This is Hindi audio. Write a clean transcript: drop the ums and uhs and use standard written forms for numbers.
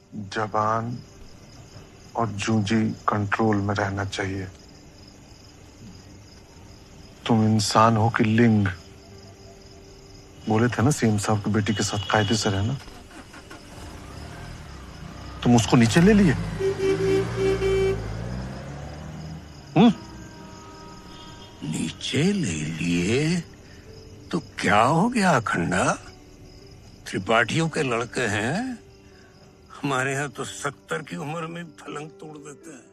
जबान और जूजी कंट्रोल में रहना चाहिए। तुम इंसान हो कि लिंग? बोले थे ना सीएम साहब की बेटी के साथ कायदे से रहना। तुम उसको नीचे ले लिए। नीचे ले लिए तो क्या हो गया अखंडा? त्रिपाठियों के लड़के हैं, हमारे यहाँ तो 70 की उम्र में पलंग तोड़ देते हैं।